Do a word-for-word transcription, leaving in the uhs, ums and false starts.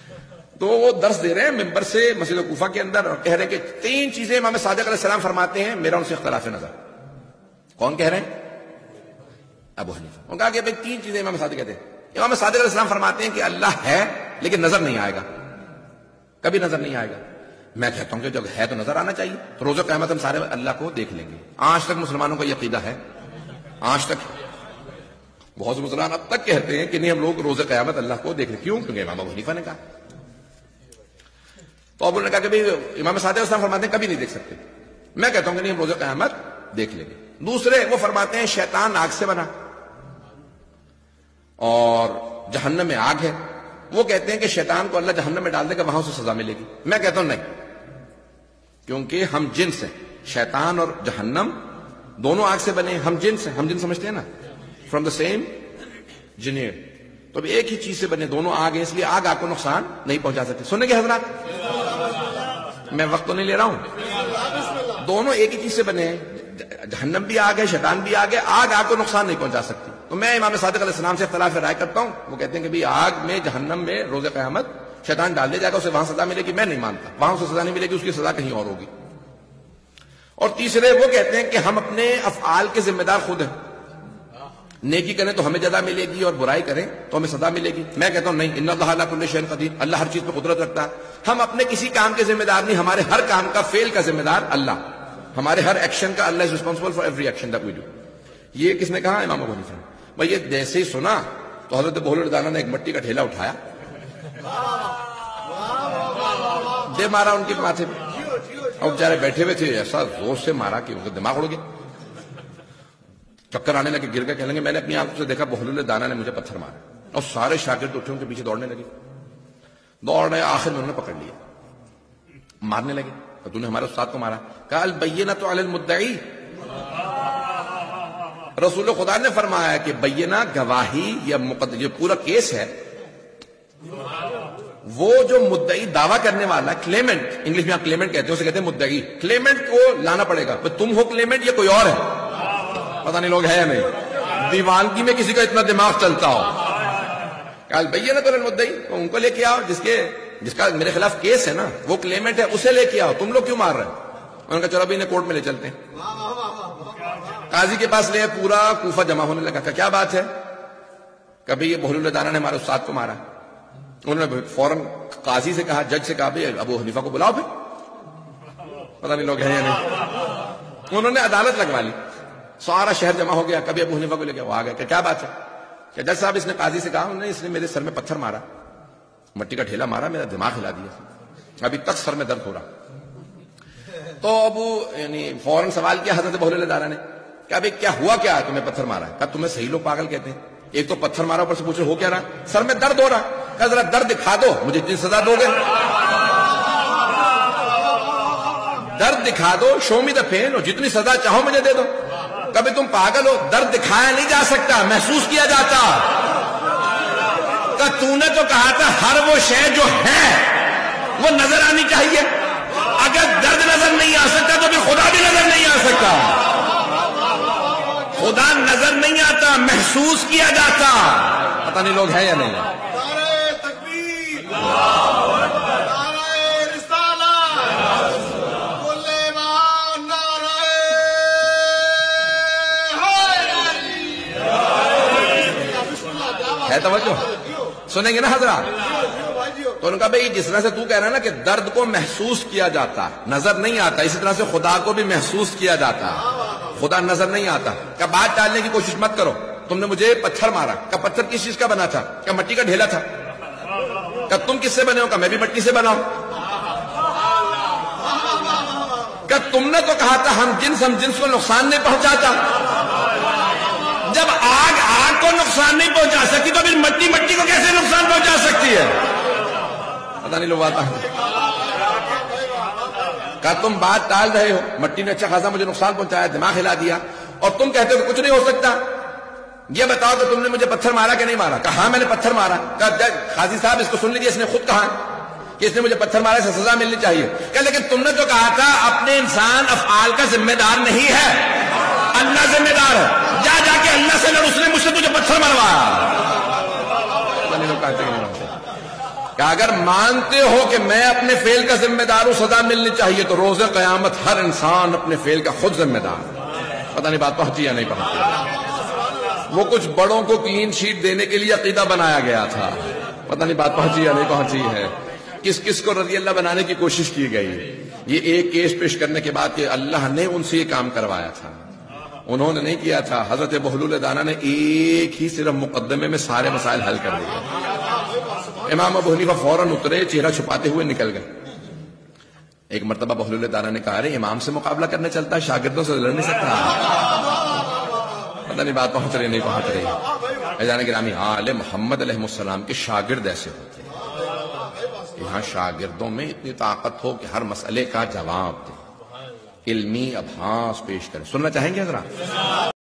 تو وہ درس دے رہے ہیں ممبر سے مسجد کوفہ کے اندر اور کہہ رہے ہیں کہ تین چیزیں امام صادق علیہ السلام فرماتے ہیں، میرا ان سے اختلاف نظر۔ کون کہہ رہے ہیں؟ ابو حنیفہ۔ انہوں نے کہا کہ بھئی تین چیزیں امام صادق کہتے ہیں۔ امام صادق علیہ السلام فرماتے ہیں کہ اللہ ہے لیکن نظر نہیں آئے گا، کبھی نظر نہیں آئے گا۔ میں کہتا ہوں کہ جب ہے تو نظر آنا چاہیے، تو روز قیامت ہم سارے اللہ کو دیکھ لیں گے۔ آج تک مسلمانوں کا یہ عقیدہ ہے، آج تک بہت سے مسلمان اب تک کہتے ہیں کہ نہیں ہم لوگ روز قیامت اللہ کو دیکھ لیں۔ کیوں؟ کیونکہ امام ابو حنیفہ نے کہا۔ تو ابو نے کہا کہ بھئی امام صادق علیہ السلام فرماتے ہیں کبھی نہیں دیکھ سکتے۔ میں کہتا ہوں کہ نہیں ہم روز قیامت دیکھ لیں گے۔ دوسرے وہ فرماتے ہیں شیطان آگ سے بنا اور جہنم میں آگ ہے، وہ کہتے ہیں کہ شیطان کو اللہ جہنم میں ڈال دے گا، وہاں اسے سزا ملے گی۔ میں کہتا ہوں نہیں، کیونکہ ہم جنس ہیں، شیطان اور جہنم دونوں آگ سے بنے، ہم جنس ہیں، ہم جنس سمجھتے ہیں نا، فرام دا سیم جنیر، تو اب ایک ہی چیز سے بنے، دونوں آگ ہیں، اس لیے آگ آگ کو نقصان نہیں پہنچا سکتے۔ سنیں گے حضرات؟ میں وقت تو نہیں لے رہا ہوں، دونوں ایک ہی چیز سے بنے ہیں، جہنم بھی آگ ہے، شیطان بھی آگ ہے، آگ آگ کو نقصان نہیں پہنچا سکتی۔ تو میں امام صادق علیہ السلام سے اختلاف رائے کرتا ہوں، وہ کہتے ہیں کہ بھی آگ میں جہنم میں روز قیامت شیطان ڈال دیا جائے گا، اسے وہاں سزا ملے گی۔ میں نہیں مانتا، وہاں اسے سزا نہیں ملے گی، اس کی سزا کہیں اور ہوگی۔ اور تیسرے وہ کہتے ہیں کہ ہم اپنے افعال کے ذمہ دار خود ہیں، نیکی کریں تو ہمیں جزا ملے گی اور برائی کریں تو ہمیں سزا ملے گی۔ میں کہتا ہوں نہیں، ان اللہ علی کل شیء قدیر، اللہ ہر چیز پہ قدرت رکھتا ہے، ہم اپنے کسی کام کے ذمہ دار نہیں، ہمارے ہر کام کا فیل کا ذمہ دار اللہ، ہمارے ہر ایکشن کا اللہ is responsible for every action that we do. یہ کس نے کہا؟ امام ابو حنیفہ نے۔ بھائی یہ جیسے ہی سنا تو حضرت بہلول دانا نے ایک مٹی کا ڈھیلا اٹھایا، دے مارا ان کے ماتھے پہ، اور بیچارے بیٹھے ہوئے تھے، ایسا زور سے مارا کہ ان کا دماغ اڑ گیا، چکر آنے لگے، گر گئے۔ کہنے لگے میں نے اپنی آنکھوں سے دیکھا بہلول دانا نے مجھے پتھر مارا، اور سارے شاگرد اٹھے ان کے پیچھے دوڑنے لگے، دوڑ رہے، آخر میں انہوں نے پکڑ لیا، مارنے لگے۔ تو تو نے ہمارے استاد کو مارا، کہا البینۃ علی المدعی، رسول خدا نے فرمایا کہ بینہ گواہی یا مقدم، جو پورا کیس ہے، وہ جو مدعی دعویٰ کرنے والا کلیمنٹ، انگلش میں آپ کلیمنٹ کہتے ہیں، اسے کہتے ہیں مدعی، کلیمنٹ کو لانا پڑے گا۔ تم ہو کلیمنٹ یا کوئی اور ہے؟ پتہ نہیں لوگ ہے یا نہیں، دیوانگی میں کسی کا اتنا دماغ چلتا ہو۔ کہا البینۃ علی المدعی، تو ان کو لے کے آؤ جس کے جس کا میرے خلاف کیس ہے نا، وہ کلیمنٹ ہے، اسے لے کے آؤ، تم لوگ کیوں مار رہے ہیں؟ انہوں نے کہا چلو ابھی انہیں کورٹ میں لے چلتے ہیں۔ قاضی کے پاس لے، پورا کوفہ جمع ہونے لگا، کہ کیا بات ہے؟ کبھی یہ بہلول دانا نے ہمارے استاد کو مارا۔ انہوں نے فوراً قاضی سے کہا، جج سے کہا بھائی ابو حنیفہ کو بلاؤ، پھر پتہ نہیں لوگ ہیں یا نہیں۔ انہوں نے عدالت لگوا لی، سارا شہر جمع ہو گیا، کبھی ابو حنیفہ کو لے گیا، وہ آ گیا کہ کیا بات ہے؟ کہ جج صاحب اس نے قاضی سے کہا، انہوں نے اس نے میرے سر میں پتھر مارا، مٹی کا ڈھیلا مارا، میرا دماغ ہلا دیا، ابھی تک سر میں درد ہو رہا۔ تو ابو یعنی فوراً سوال کیا حضرت بہلول دانا نے، کہ ابھی کیا ہوا، کیا تمہیں پتھر مارا ہے؟ کہا تمہیں صحیح لوگ پاگل کہتے ہیں، ایک تو پتھر مارا، اوپر سے پوچھ رہے ہو کیا رہا؟ سر میں درد ہو رہا۔ کہا ذرا درد دکھا دو، مجھے اتنی سزا دو گے؟ درد دکھا دو، شو می دا پین، اور جتنی سزا چاہو مجھے دے دو۔ کبھی تم پاگل ہو، درد دکھایا نہیں جا سکتا، محسوس کیا جاتا۔ کہ تو نے تو کہا تھا ہر وہ شے جو ہے وہ نظر آنی چاہیے، اگر درد نظر نہیں آ سکتا تو پھر خدا بھی نظر نہیں آ سکتا۔ خدا نظر نہیں آتا، محسوس کیا جاتا۔ پتہ نہیں لوگ ہیں یا نہیں۔ نعرہ تکبیر، نعرہ رسالت، کل ایمان، نعرہ ہے توجہ؟ سنیں گے نا حضرات؟ تو ان کا بھئی جس طرح سے تو کہہ رہا ہے نا کہ درد کو محسوس کیا جاتا، نظر نہیں آتا، اسی طرح سے خدا کو بھی محسوس کیا جاتا، خدا نظر نہیں آتا۔ کہ بات ٹالنے کی کوشش مت کرو، تم نے مجھے پتھر مارا، کہ پتھر کس چیز کا بنا تھا؟ کہ مٹی کا ڈھیلا تھا۔ کہ تم کس سے بنے ہو؟ کہ میں بھی مٹی سے بنا ہوں۔ کہ تم نے تو کہا تھا ہم جنس ہم جنس کو نقصان نہیں پہنچاتا۔ جب آگ آگ کو نقصان نہیں پہنچا سکتی تو پھر مٹی مٹی کو کیسے نقصان پہنچا سکتی ہے؟ پتہ نہیں لوگ آتا ہے۔ کہ تم بات ٹال رہے ہو، مٹی نے اچھا خاصا مجھے نقصان پہنچایا، دماغ ہلا دیا، اور تم کہتے ہو کہ کچھ نہیں ہو سکتا۔ یہ بتاؤ کہ تم نے مجھے پتھر مارا کہ نہیں مارا؟ کہا ہاں میں نے پتھر مارا۔ کہا قاضی صاحب اس کو سن لیجیے، اس نے خود کہا کہ اس نے مجھے پتھر مارا، اسے سزا ملنی چاہیے۔ کہ لیکن تم نے تو کہا تھا اپنے انسان افعال کا ذمہ دار نہیں ہے، اللہ ذمہ دار ہے، جا جا کے اللہ سے لڑ، اس نے مجھ سے تجھے پتھر مروایا۔ کہ اگر مانتے ہو کہ میں اپنے فعل کا ذمہ دار ہوں، سزا ملنی چاہیے، تو روز قیامت ہر انسان اپنے فعل کا خود ذمہ دار ہے۔ پتہ نہیں بات پہنچی یا نہیں پہنچی؟ وہ کچھ بڑوں کو کلین شیٹ دینے کے لیے عقیدہ بنایا گیا تھا، پتہ نہیں بات پہنچی یا نہیں پہنچی ہے؟ کس کس کو رضی اللہ بنانے کی کوشش کی گئی؟ یہ ایک کیس پیش کرنے کے بعد کہ اللہ نے ان سے یہ کام کروایا تھا، انہوں نے نہیں کیا تھا۔ حضرت بہلول دانا نے ایک ہی صرف مقدمے میں سارے مسائل حل کر دیے۔ امام ابو حنیفہ فوراً اترے، چہرہ چھپاتے ہوئے نکل گئے۔ ایک مرتبہ بہلول دانا نے کہا، ارے امام سے مقابلہ کرنے چلتا ہے، شاگردوں سے لڑ نہیں سکتا۔ پتہ نہیں بات پہنچ رہی نہیں پہنچ رہی؟ اے جانے گرامی، آل محمد علیہ السلام کے شاگرد ایسے ہوتے ہیں، یہاں شاگردوں میں اتنی طاقت ہو کہ ہر مسئلے کا جواب دے، علمی ابحاث پیش کریں۔ سننا چاہیں گے حضرات؟